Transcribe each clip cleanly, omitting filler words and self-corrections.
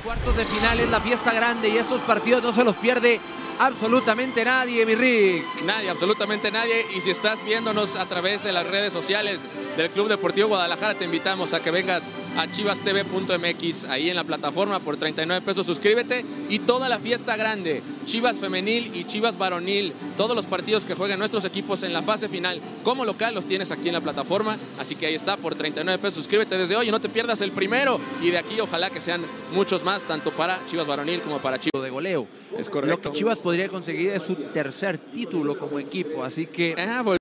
Cuartos de final es la fiesta grande y estos partidos no se los pierde absolutamente nadie, mi Rick. Nadie, absolutamente nadie. Y si estás viéndonos a través de las redes sociales del Club Deportivo Guadalajara, te invitamos a que vengas a chivastv.mx, ahí en la plataforma por 39 pesos. Suscríbete y toda la fiesta grande, Chivas femenil y Chivas varonil, todos los partidos que juegan nuestros equipos en la fase final como local los tienes aquí en la plataforma, así que ahí está por 39 pesos. Suscríbete desde hoy y no te pierdas el primero, y de aquí ojalá que sean muchos más, tanto para Chivas varonil como para Chivas de goleo. Es correcto. Lo que Chivas podría conseguir es su tercer título como equipo, así que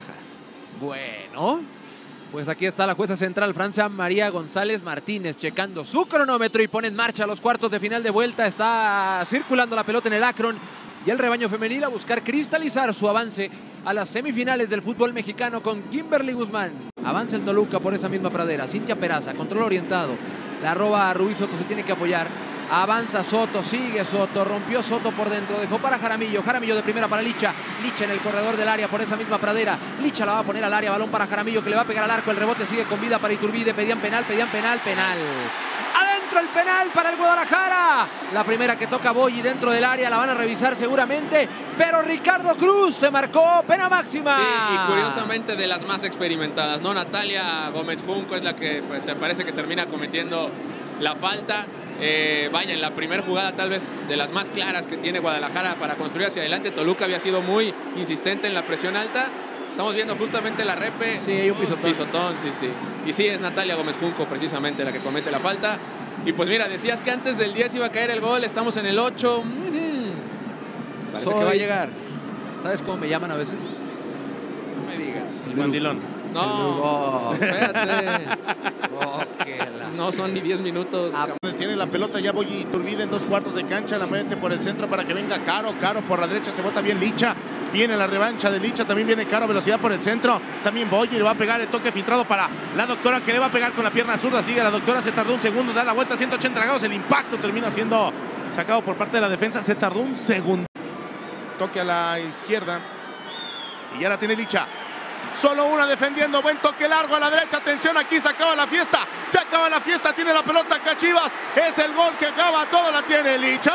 bueno, pues aquí está la jueza central, Francia María González Martínez, checando su cronómetro y pone en marcha los cuartos de final de vuelta. Está circulando la pelota en el Akron y el rebaño femenil a buscar cristalizar su avance a las semifinales del fútbol mexicano con Kimberly Guzmán. Avanza el Toluca por esa misma pradera. Cintia Peraza, control orientado. La roba Rubí Soto, se tiene que apoyar. Avanza Soto, sigue Soto, rompió Soto por dentro, dejó para Jaramillo, Jaramillo de primera para Licha, Licha en el corredor del área por esa misma pradera, Licha la va a poner al área, balón para Jaramillo que le va a pegar al arco, el rebote sigue con vida para Iturbide, pedían penal, penal. Adentro el penal para el Guadalajara, la primera que toca Boyi dentro del área, la van a revisar seguramente, pero Ricardo Cruz se marcó pena máxima. Sí, y curiosamente de las más experimentadas, ¿no? Natalia Gómez Junco es la que te parece que termina cometiendo la falta. Vaya, en la primera jugada tal vez de las más claras que tiene Guadalajara para construir hacia adelante. Toluca había sido muy insistente en la presión alta. Estamos viendo justamente la repe. Sí, hay un pisotón. Sí. Y sí, es Natalia Gómez Junco precisamente la que comete la falta. Y pues mira, decías que antes del 10 iba a caer el gol, estamos en el 8. Parece que va a llegar. ¿Sabes cómo me llaman a veces? No me digas. El mandilón. No, espérate. No son ni 10 minutos. Tiene la pelota ya Boyi Iturbide en dos cuartos de cancha, la mete por el centro para que venga Caro por la derecha, se bota bien Licha, viene la revancha de Licha, también viene Caro, velocidad por el centro, también Boyi le va a pegar el toque filtrado para la doctora que le va a pegar con la pierna zurda, sigue la doctora, se tardó un segundo, da la vuelta a 180 grados, el impacto termina siendo sacado por parte de la defensa, se tardó un segundo. Toque a la izquierda y ya la tiene Licha. Solo una defendiendo, buen toque largo a la derecha, atención, aquí se acaba la fiesta, tiene la pelota acá Chivas, es el gol que acaba, todo la tiene Licha.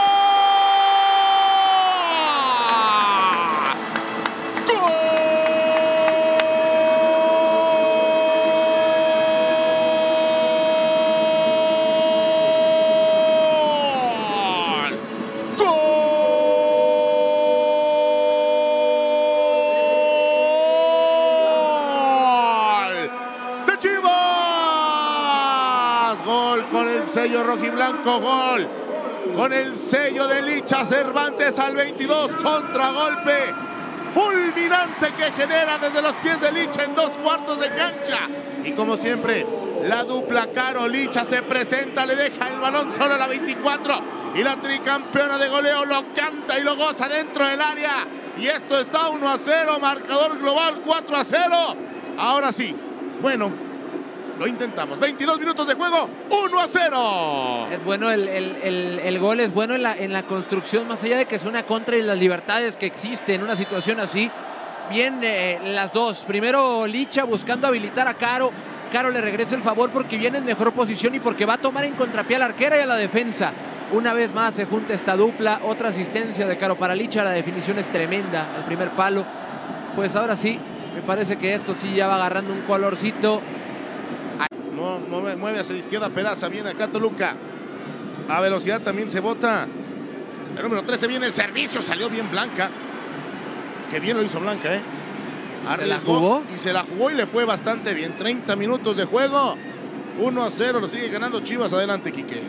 Con el sello rojiblanco, gol con el sello de Licha Cervantes al 22, contragolpe fulminante que genera desde los pies de Licha en dos cuartos de cancha. Y como siempre, la dupla Caro Licha se presenta, le deja el balón solo a la 24 y la tricampeona de goleo lo canta y lo goza dentro del área. Y esto está 1-0, marcador global 4-0. Ahora sí, bueno, lo intentamos. 22 minutos de juego, 1-0. Es bueno el gol, es bueno en la construcción, más allá de que es una contra y las libertades que existen en una situación así. Bien, las dos. Primero Licha buscando habilitar a Caro. Caro le regresa el favor porque viene en mejor posición y porque va a tomar en contrapié a la arquera y a la defensa. Una vez más se junta esta dupla. Otra asistencia de Caro para Licha. La definición es tremenda al primer palo. Pues ahora sí, me parece que esto sí ya va agarrando un colorcito. Mueve hacia la izquierda Peraza, viene acá Toluca. A velocidad también se bota. El número 13 viene el servicio, salió bien Blanca. Qué bien lo hizo Blanca, Arriesgó y se la jugó y le fue bastante bien. 30 minutos de juego, 1-0, lo sigue ganando Chivas. Adelante, Quique.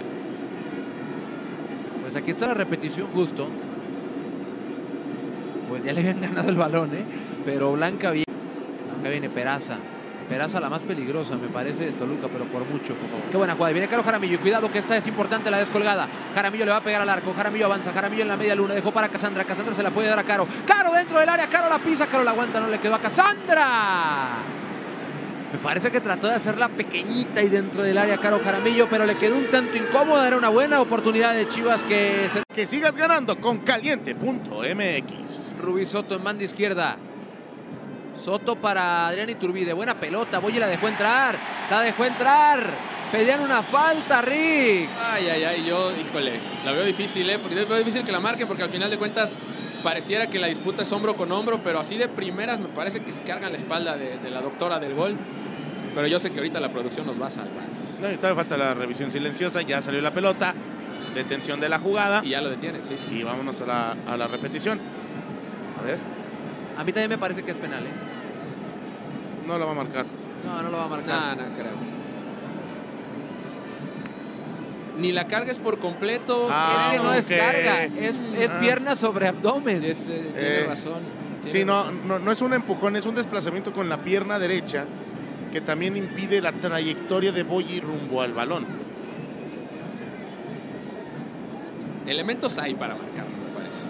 Pues aquí está la repetición justo. Pues ya le habían ganado el balón, pero Blanca viene Peraza. Peraza la más peligrosa, me parece, de Toluca, pero por mucho. Qué buena jugada. Viene Caro Jaramillo. Cuidado que esta es importante, la descolgada. Jaramillo le va a pegar al arco. Jaramillo avanza. Jaramillo en la media luna. Dejó para Cassandra. Cassandra se la puede dar a Caro. Caro dentro del área. Caro la pisa. Caro la aguanta. No le quedó a Cassandra. Me parece que trató de hacerla pequeñita y dentro del área Caro Jaramillo, pero le quedó un tanto incómoda. Era una buena oportunidad de Chivas que sigas ganando con caliente.mx. Rubí Soto en banda izquierda. Soto para Adrián Iturbide, buena pelota, Boyi la dejó entrar, Pedían una falta, Rick. Ay, yo, híjole, la veo difícil, porque veo difícil que la marquen, porque al final de cuentas pareciera que la disputa es hombro con hombro, pero así de primeras me parece que se cargan la espalda de la doctora del gol. Pero yo sé que ahorita la producción nos va a salvar. No, y todavía falta la revisión silenciosa, ya salió la pelota, detención de la jugada. Y ya lo detiene, sí. Y vámonos a la repetición. A ver. A mí también me parece que es penal, No lo va a marcar. No lo va a marcar. No creo. Ni la cargues por completo. Es que no es carga, es pierna sobre abdomen. Tiene razón. Sí, no es un empujón, es un desplazamiento con la pierna derecha que también impide la trayectoria de Boyi rumbo al balón. Elementos hay para marcar, me parece.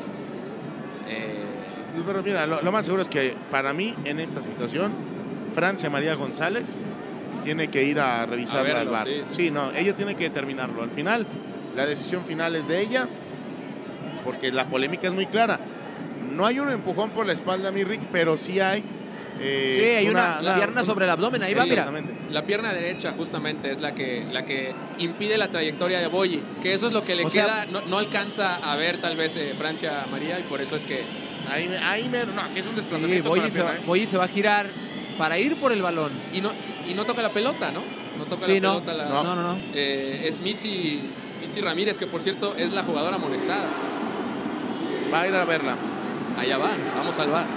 Pero mira, lo más seguro es que para mí en esta situación Francia María González tiene que ir a revisarla al VAR. Sí, no, ella tiene que determinarlo. Al final, la decisión final es de ella, porque la polémica es muy clara. No hay un empujón por la espalda, mi Rick, pero sí hay... sí, hay una pierna sobre el abdomen, ahí va, mira. La pierna derecha justamente es la que impide la trayectoria de Boyi, que eso es lo que le queda, no alcanza a ver tal vez Francia María, y por eso es que... No, si es un desplazamiento. Sí, Boyi se va a girar para ir por el balón. Y no toca la pelota, ¿no? No toca la pelota. No. Es Mitzi Ramírez, que por cierto es la jugadora amonestada. Va a ir a verla. Allá va, vamos al VAR.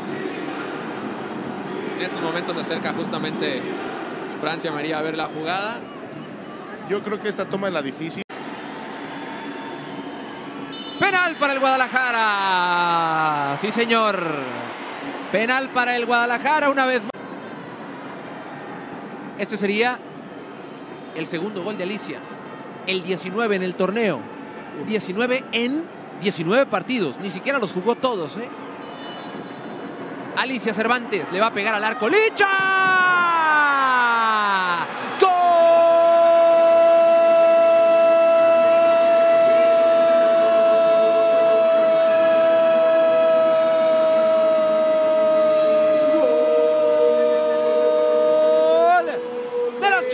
En estos momentos se acerca justamente Francia María a ver la jugada. Yo creo que esta toma es la difícil. Penal para el Guadalajara. Sí, señor. Penal para el Guadalajara una vez más. Este sería el segundo gol de Alicia. El 19 en el torneo. 19 en 19 partidos. Ni siquiera los jugó todos, ¿eh? Alicia Cervantes le va a pegar al arco. ¡Licha! ¡Gol! ¡De las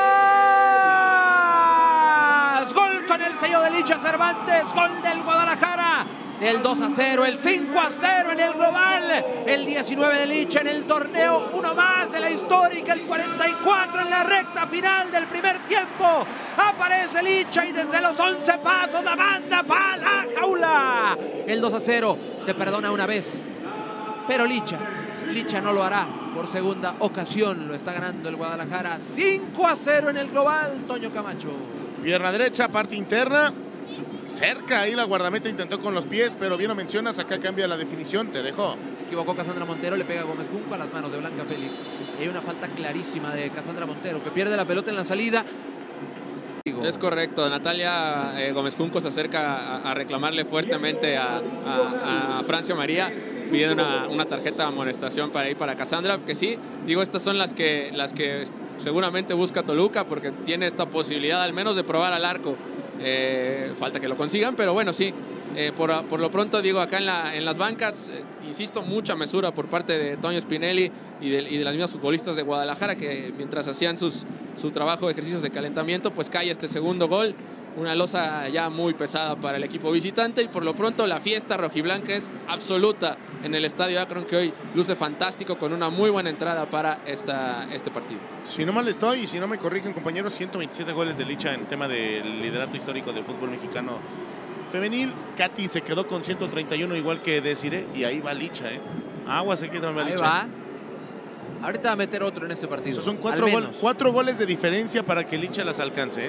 Chivas! ¡Gol con el sello de Licha Cervantes! ¡Gol del Guadalajara! El 2-0, el 5-0 en el global, el 19 de Licha en el torneo, uno más de la histórica, el 44 en la recta final del primer tiempo. Aparece Licha y desde los 11 pasos la manda para la jaula. El 2-0 te perdona una vez, pero Licha no lo hará por segunda ocasión. Lo está ganando el Guadalajara 5-0 en el global, Toño Camacho. Pierna derecha, parte interna. Cerca ahí la guardameta intentó con los pies, pero bien lo mencionas, acá cambia la definición, te dejó. Equivocó Cassandra Montero, le pega a Gómez Junco a las manos de Blanca Félix. Y hay una falta clarísima de Cassandra Montero, que pierde la pelota en la salida. Es correcto, Natalia Gómez Junco se acerca a reclamarle fuertemente a Francia María, pidiendo una tarjeta de amonestación para ir para Cassandra, que sí, digo, estas son las que seguramente busca Toluca, porque tiene esta posibilidad al menos de probar al arco. Falta que lo consigan, pero bueno, sí, por lo pronto digo, acá en las bancas, insisto, mucha mesura por parte de Toño Spinelli y de las mismas futbolistas de Guadalajara, que mientras hacían su trabajo de ejercicios de calentamiento, pues cae este segundo gol, una losa ya muy pesada para el equipo visitante, y por lo pronto la fiesta rojiblanca es absoluta en el Estadio Akron, que hoy luce fantástico con una muy buena entrada para este partido. Si no mal estoy, y si no me corrigen, compañeros, 127 goles de Licha en tema del liderato histórico del fútbol mexicano femenil. Katy se quedó con 131, igual que Desiree, y ahí va Licha, Agua se queda ahí Licha. Va. Ahorita va a meter otro en este partido. Son 4 goles de diferencia para que Licha las alcance,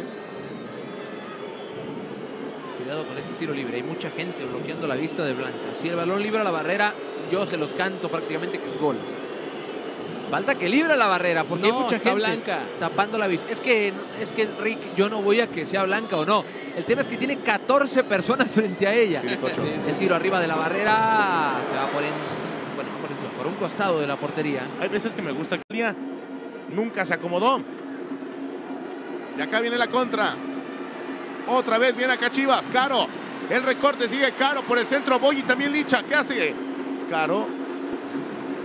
Cuidado con este tiro libre, hay mucha gente bloqueando la vista de Blanca. Si el balón libra la barrera, yo se los canto prácticamente que es gol. Falta que libre la barrera, porque hay mucha gente Blanca tapando la vista. Es que Rick, yo no voy a que sea Blanca o no. El tema es que tiene 14 personas frente a ella. Sí. El tiro arriba de la barrera se va por encima, por un costado de la portería. Hay veces que me gusta que Lía nunca se acomodó. Y acá viene la contra. Otra vez viene acá Chivas, Caro. El recorte sigue Caro por el centro. Boyi también Licha. ¿Qué hace? Caro.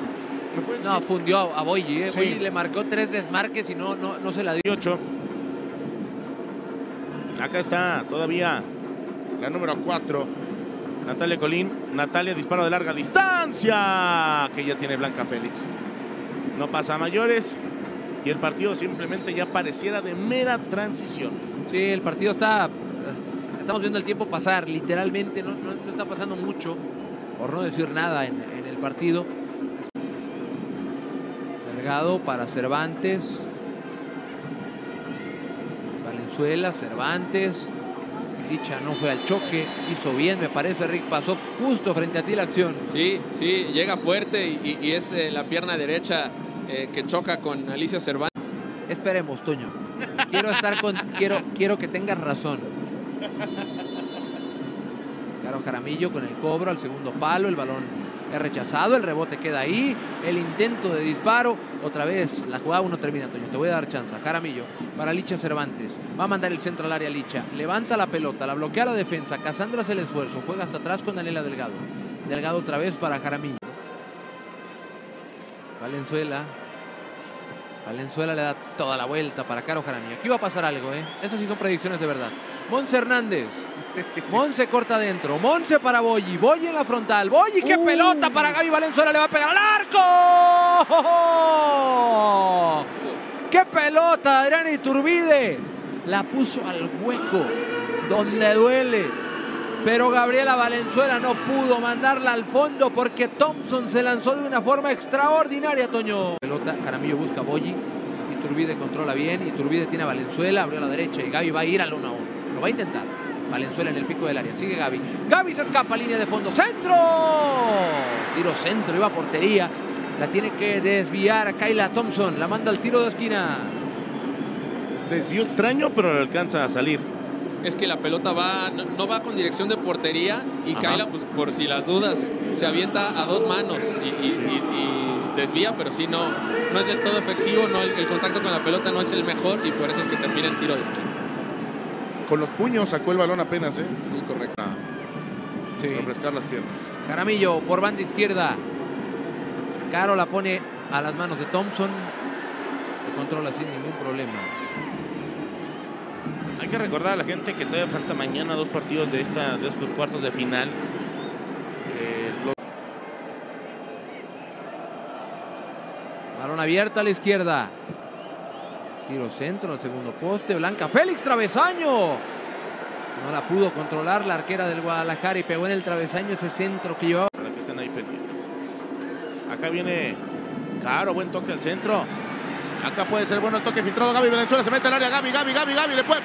No, fundió a Boyi. Sí. Boyi le marcó 3 desmarques y no se la dio. 8. Acá está todavía la número 4, Natalia Colín. Natalia, disparo de larga distancia, que ya tiene Blanca Félix. No pasa a mayores y el partido simplemente ya pareciera de mera transición. Sí, el partido estamos viendo el tiempo pasar, literalmente no está pasando mucho, por no decir nada en el partido. Delgado para Cervantes. Valenzuela, Cervantes. Licha no fue al choque, hizo bien, me parece, Rick, pasó justo frente a ti la acción. Sí, llega fuerte y es la pierna derecha que choca con Alicia Cervantes. Esperemos, Toño. Quiero que tengas razón. Caro Jaramillo con el cobro al segundo palo, el balón es rechazado, el rebote queda ahí, el intento de disparo, otra vez la jugada no termina, Toño, te voy a dar chance. Jaramillo para Licha Cervantes, va a mandar el centro al área Licha, levanta la pelota, la bloquea la defensa, Cassandra hace el esfuerzo, juega hasta atrás con Daniela Delgado. Delgado otra vez para Jaramillo. Valenzuela le da toda la vuelta para Caro Jaramillo. Aquí va a pasar algo, ¿eh? Estas sí son predicciones de verdad. Monse Hernández. Monse corta adentro. Monse para Boyi. Boyi en la frontal. Boyi, qué pelota para Gaby Valenzuela. Le va a pegar al arco. ¡Qué pelota! Adriana Iturbide la puso al hueco donde duele. Pero Gabriela Valenzuela no pudo mandarla al fondo porque Thompson se lanzó de una forma extraordinaria, Toño. Pelota, Jaramillo busca a Boyi. Iturbide controla bien. Iturbide tiene a Valenzuela, abrió a la derecha y Gaby va a ir al 1-1. Lo va a intentar. Valenzuela en el pico del área. Sigue Gaby. Gaby se escapa, línea de fondo. ¡Centro! Tiro centro, iba a portería. La tiene que desviar a Kayla Thompson. La manda al tiro de esquina. Desvío extraño, pero le alcanza a salir. Es que la pelota no va con dirección de portería y Kayla, pues por si las dudas, se avienta a dos manos y desvía, pero sí no es del todo efectivo, el contacto con la pelota no es el mejor y por eso es que termina en tiro de esquina. Con los puños sacó el balón apenas, ¿eh? Sí, correcto. Sí. Refrescar las piernas. Jaramillo por banda izquierda. Caro la pone a las manos de Thompson, que controla sin ningún problema. Hay que recordar a la gente que todavía falta mañana 2 partidos de estos cuartos de final. Balón abierto a la izquierda. Tiro centro al segundo poste. Blanca Félix, travesaño. No la pudo controlar la arquera del Guadalajara y pegó en el travesaño ese centro que llevaba. Para que estén ahí pendientes. Acá viene Caro, buen toque al centro. Acá puede ser bueno el toque filtrado. Gaby Valenzuela se mete al área. Gaby le puede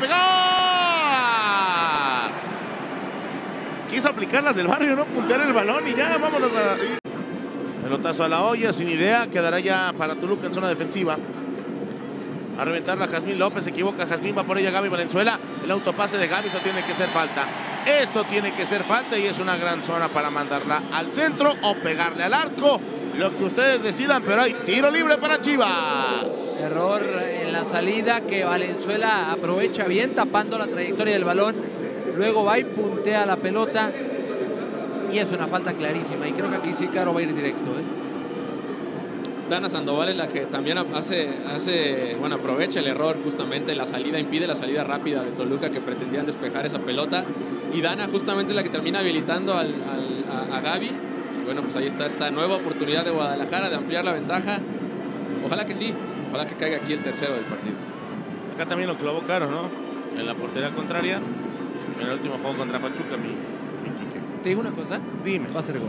pegar. Quiso aplicar las del barrio, no puntear el balón y ya, vámonos a... Pelotazo a la olla, sin idea. Quedará ya para Toluca en zona defensiva. A reventarla Jazmín López, se equivoca Jazmín, va por ella Gaby Valenzuela. El autopase de Gaby, eso tiene que ser falta. Eso tiene que ser falta y es una gran zona para mandarla al centro o pegarle al arco. Lo que ustedes decidan, pero hay tiro libre para Chivas. Error en la salida que Valenzuela aprovecha bien, tapando la trayectoria del balón. Luego va y puntea la pelota. Y es una falta clarísima. Y creo que aquí sí Caro va a ir directo, ¿eh? Dana Sandoval es la que también aprovecha el error justamente en la salida, impide la salida rápida de Toluca que pretendían despejar esa pelota. Y Dana justamente es la que termina habilitando a Gaby. Bueno, pues ahí está esta nueva oportunidad de Guadalajara de ampliar la ventaja. Ojalá que sí, ojalá que caiga aquí el tercero del partido. Acá también lo clavó Caro, ¿no? En la portería contraria. En el último juego contra Pachuca, mi Quique. ¿Te digo una cosa? Dime. Va a ser gol.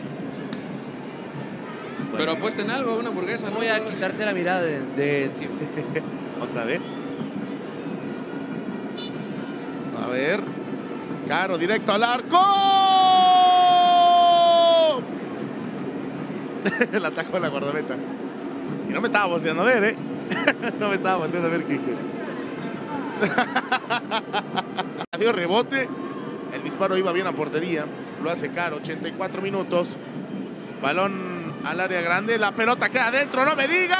Bueno. Pero apuesten algo, una hamburguesa. No voy a quitarte la mirada de encima. ¿Otra vez? A ver. Caro, directo al arco. El atajo de la guardameta. Y no me estaba volteando a ver, ¿eh? No me estaba volteando a ver, Quique. Dio rebote. El disparo iba bien a portería. Lo hace Caro. 84 minutos. Balón al área grande. La pelota queda adentro. ¡No me digas!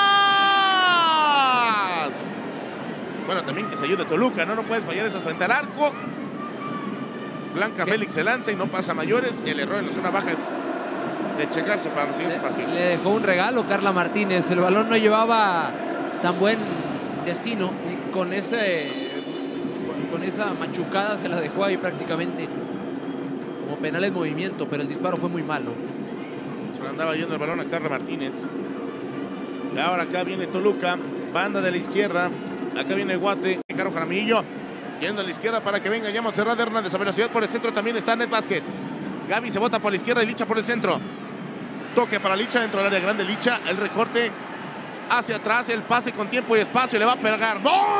Bueno, también que se ayude Toluca, ¿no? No puedes fallar esas frente al arco. Blanca Félix se lanza y no pasa mayores. El error en la zona baja es de checarse para los siguientes partidos. Le dejó un regalo Carla Martínez. El balón no llevaba tan buen destino y con con esa machucada se la dejó ahí prácticamente como penal en movimiento, pero el disparo fue muy malo. Se le andaba yendo el balón a Carla Martínez. Y ahora acá viene Toluca, banda de la izquierda. Acá viene Guate, Caro Jaramillo, yendo a la izquierda para que venga ya Montserrat Hernández. A velocidad por el centro también está Net Vázquez. Gaby se bota por la izquierda y Licha por el centro. Toque para Licha dentro del área grande. Licha, el recorte hacia atrás, el pase con tiempo y espacio. Le va a pegar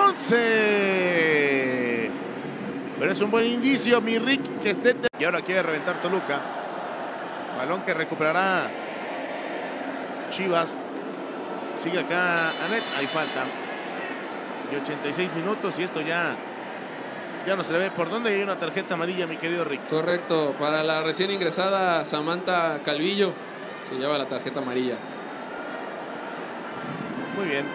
Montse. Pero es un buen indicio, mi Rick, que esté... Y ahora quiere reventar Toluca. Balón que recuperará Chivas. Sigue acá Anet, hay falta. Y 86 minutos y esto ya no se le ve por dónde. Hay una tarjeta amarilla, mi querido Rick. Correcto, para la recién ingresada Samantha Calvillo se lleva la tarjeta amarilla. Muy bien.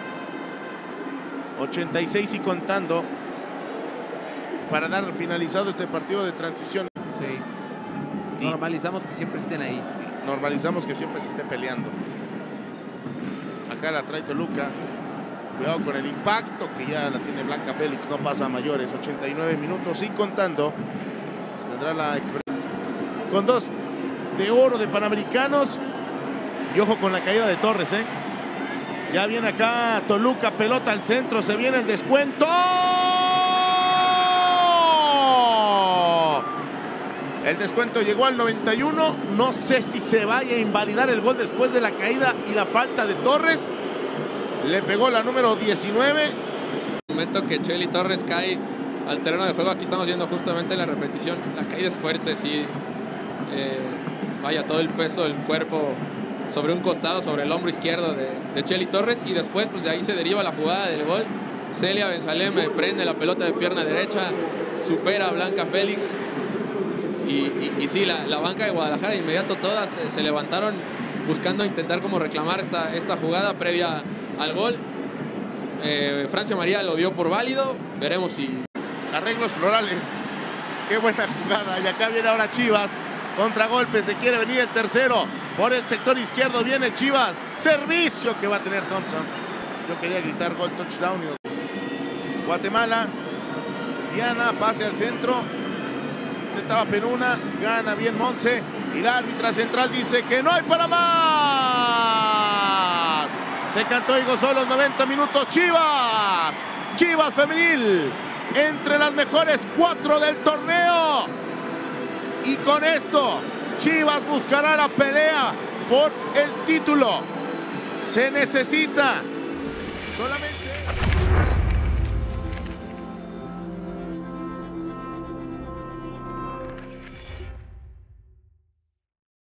86 y contando para dar finalizado este partido de transición. Sí. Normalizamos que siempre estén ahí. Normalizamos que siempre se esté peleando. Acá la trae Toluca. Cuidado con el impacto que ya la tiene Blanca Félix. No pasa a mayores. 89 minutos y contando. Tendrá la experiencia. Con 2 de oro de Panamericanos. Y ojo con la caída de Torres, ¿eh? Ya viene acá Toluca. Pelota al centro. Se viene el descuento. El descuento llegó al 91. No sé si se vaya a invalidar el gol después de la caída y la falta de Torres. Le pegó la número 19. El momento que Chely Torres cae al terreno de juego, aquí estamos viendo justamente la repetición. La caída es fuerte, sí. Vaya, todo el peso del cuerpo sobre un costado, sobre el hombro izquierdo de Chely Torres. Y después, pues de ahí se deriva la jugada del gol. Celia Benzalem prende la pelota de pierna derecha, supera a Blanca Félix. Y sí, la banca de Guadalajara de inmediato todas se levantaron buscando intentar como reclamar esta jugada previa al gol. Francia María lo dio por válido. Veremos si... Arreglos florales. Qué buena jugada. Y acá viene ahora Chivas. Contragolpe. Se quiere venir el tercero. Por el sector izquierdo viene Chivas. Servicio que va a tener Thompson. Yo quería gritar gol, touchdown. Guatemala. Diana, pase al centro. Intentaba Penuna, gana bien Montse y la árbitra central dice que no hay para más. Se cantó y gozó los 90 minutos. Chivas femenil entre las mejores 4 del torneo. Y con esto Chivas buscará la pelea por el título. Se necesita solamente